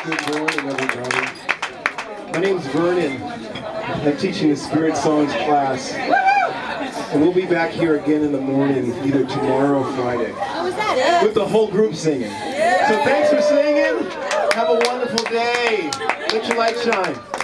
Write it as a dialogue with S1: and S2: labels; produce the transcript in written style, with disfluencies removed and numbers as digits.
S1: Good morning, everybody. My name's Vernon. I'm teaching the Spirit Songs class. And we'll be back here again in the morning, either tomorrow or Friday.
S2: Oh, is that it?
S1: With the whole group singing. So thanks for singing. Have a wonderful day. Let your light shine.